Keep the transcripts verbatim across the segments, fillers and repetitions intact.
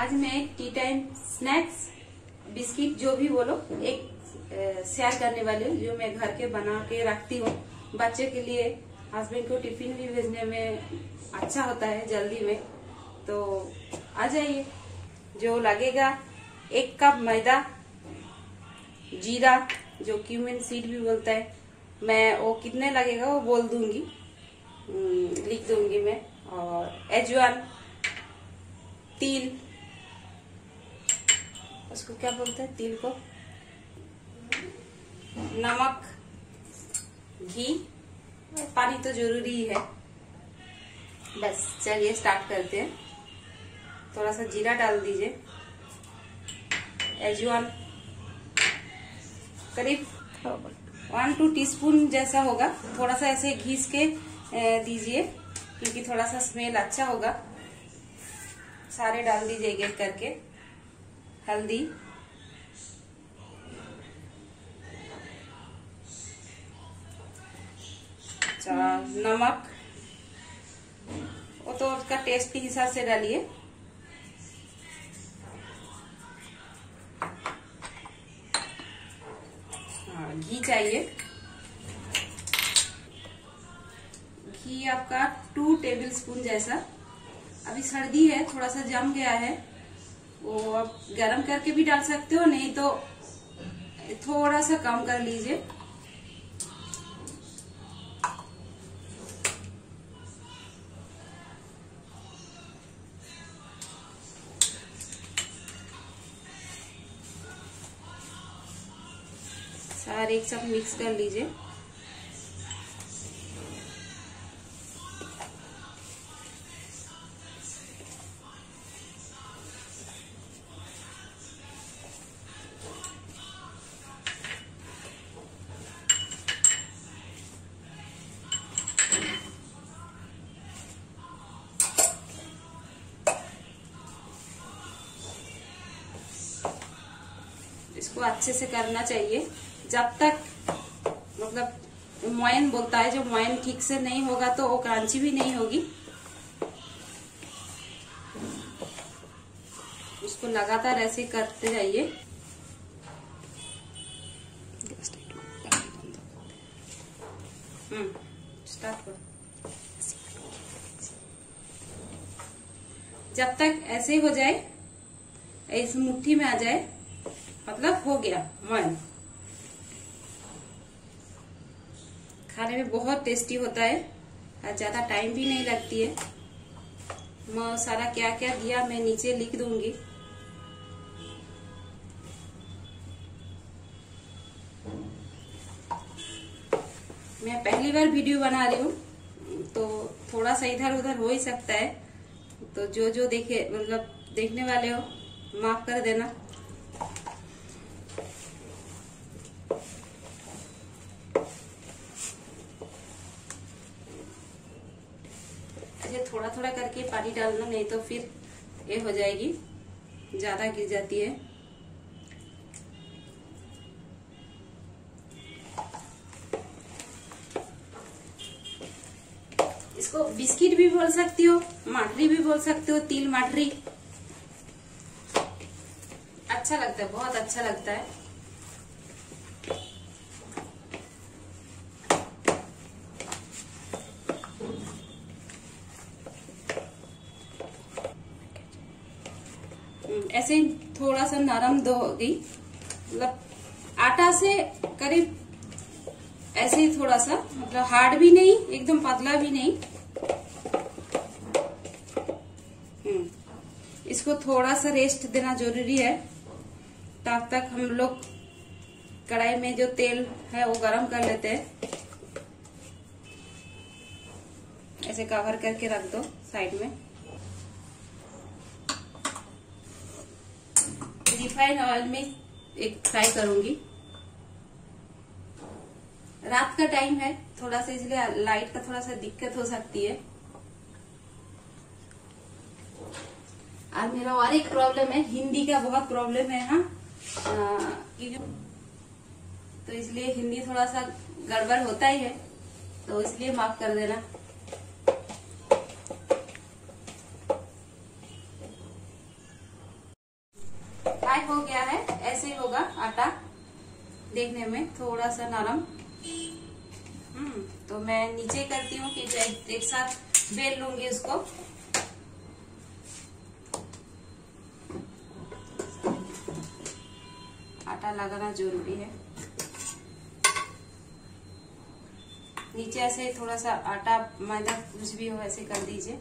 आज मैं एक टी टाइम स्नैक्स बिस्किट जो भी बोलो एक शेयर करने वाली हूँ, जो मैं घर के बना के रखती हूँ बच्चे के लिए। हस्बैंड को टिफिन भी भेजने में अच्छा होता है जल्दी में। तो आ जाइए। जो लगेगा एक कप मैदा, जीरा जो क्यूमिन सीड भी बोलता है, मैं वो कितने लगेगा वो बोल दूंगी, लिख दूंगी मैं। और एजवान, तिल, उसको क्या बोलते हैं तिल को, नमक, घी, पानी तो जरूरी ही है। बस चलिए स्टार्ट करते हैं। थोड़ा सा जीरा डाल दीजिए, एजवान करीब वन टू टीस्पून जैसा होगा। थोड़ा सा ऐसे घिस के दीजिए क्योंकि थोड़ा सा स्मेल अच्छा होगा। सारे डाल दीजिए एक करके। हल्दी, नमक, वो तो उसका टेस्ट के हिसाब से डालिए। हाँ, घी चाहिए। घी आपका टू टेबल स्पून जैसा। अभी सर्दी है, थोड़ा सा जम गया है, वो आप गरम करके भी डाल सकते हो, नहीं तो थोड़ा सा कम कर लीजिए। सारे एक साथ मिक्स कर लीजिए। इसको अच्छे से करना चाहिए जब तक मतलब मोयन बोलता है, जो मोयन ठीक से नहीं होगा तो वो क्रंची भी नहीं होगी। उसको लगातार ऐसे करते जाइए। हम्म स्टार्ट करो। जब तक ऐसे हो जाए, इस मुट्ठी में आ जाए, मतलब हो गया मोयन। खाने में बहुत टेस्टी होता है और ज्यादा टाइम भी नहीं लगती है। मैं सारा क्या क्या दिया मैं नीचे लिख दूंगी। मैं पहली बार वीडियो बना रही हूँ तो थोड़ा सा इधर उधर हो ही सकता है, तो जो जो देखे मतलब देखने वाले हो माफ कर देना। थोड़ा थोड़ा करके पानी डालना, नहीं तो फिर ये हो जाएगी, ज्यादा गिर जाती है। इसको बिस्किट भी बोल सकती हो, माठरी भी बोल सकते हो, तिल माठरी। अच्छा लगता है, बहुत अच्छा लगता है। ऐसे थोड़ा सा नरम दो हो गई, मतलब आटा से करीब ऐसे ही थोड़ा सा, मतलब हार्ड भी नहीं एकदम पतला भी नहीं। हम्म इसको थोड़ा सा रेस्ट देना जरूरी है। तब तक हम लोग कढ़ाई में जो तेल है वो गरम कर लेते हैं। ऐसे कवर करके रख दो साइड में। रिफाइंड ऑयल में एक फ्राई करूंगी। रात का टाइम है थोड़ा सा, इसलिए लाइट का थोड़ा सा दिक्कत हो सकती है। और मेरा और एक प्रॉब्लम है, हिंदी का बहुत प्रॉब्लम है। हाँ, तो इसलिए हिंदी थोड़ा सा गड़बड़ होता ही है, तो इसलिए माफ कर देना। फ्राई हो गया है, ऐसे ही होगा आटा, देखने में थोड़ा सा नरम। हम्म तो मैं नीचे करती हूँ कि एक साथ बेल लूंगी उसको। आटा लगाना जरूरी है। नीचे ऐसे थोड़ा सा आटा मैदा कुछ भी हो ऐसे कर दीजिए।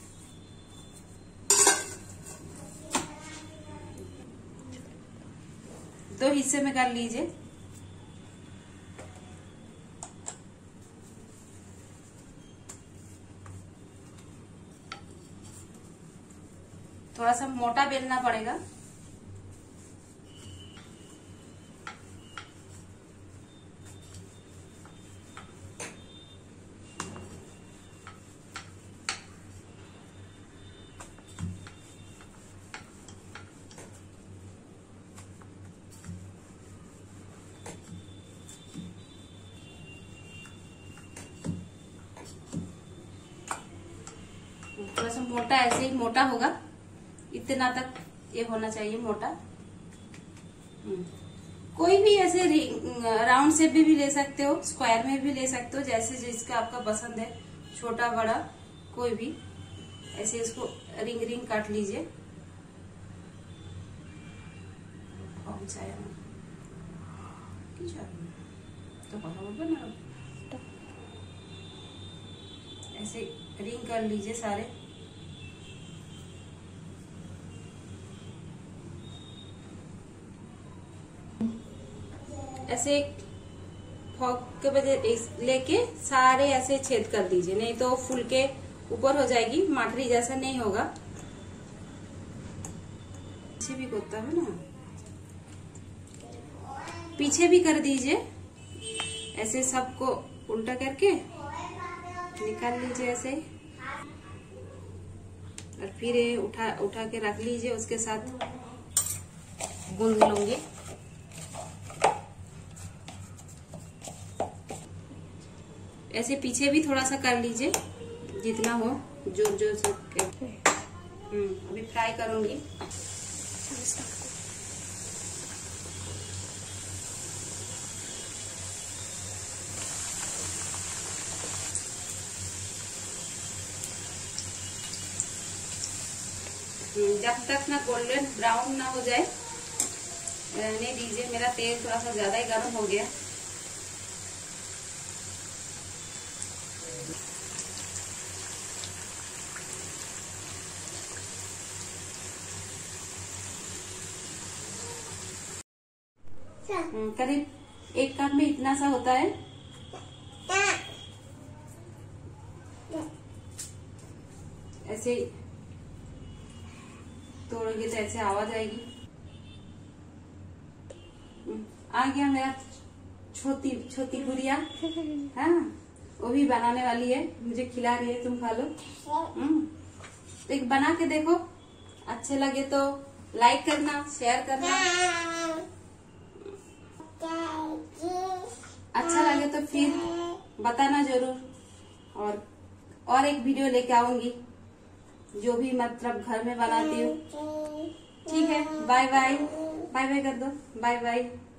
दो हिस्से में कर लीजिए। थोड़ा सा मोटा बेलना पड़ेगा। थोड़ा सा मोटा, ऐसे ही मोटा होगा, इतना तक ये होना चाहिए मोटा। कोई भी ऐसे राउंड शेप भी, भी ले सकते हो, स्क्वायर में भी ले सकते हो, जैसे जिसका आपका पसंद है, छोटा बड़ा कोई भी। ऐसे इसको रिंग रिंग काट लीजिए। तो बना ऐसे रिंग कर लीजिए सारे। ऐसे फॉक के वजह लेके सारे ऐसे छेद कर दीजिए, नहीं तो फूल के ऊपर हो जाएगी, माठरी जैसा नहीं होगा। पीछे भी होता है ना, पीछे भी कर दीजिए। ऐसे सबको उल्टा करके निकाल लीजिए ऐसे, और फिर ये उठा उठा के रख लीजिए। उसके साथ गूंद लूंगी। ऐसे पीछे भी थोड़ा सा कर लीजिए, जितना हो, जोर जोर से। हम्म अभी फ्राई करूंगी। जब तक ना गोल्डन ब्राउन ना हो जाए रहने दीजिए। मेरा तेल थोड़ा सा ज्यादा ही गर्म हो गया। करीब एक कप में इतना सा होता है। ऐसे तोड़ोगे तो ऐसे आवाज आएगी। आ गया मेरा छोटी छोटी गुड़िया। हाँ वो भी बनाने वाली है, मुझे खिला रही है, तुम खा लो। हम्म तो एक बना के देखो, अच्छे लगे तो लाइक करना, शेयर करना। अच्छा लगे तो फिर बताना जरूर। और और एक वीडियो लेके आऊंगी, जो भी मतलब घर में बनाती हूँ। ठीक है, बाय बाय। बाय बाय कर दो, बाय बाय।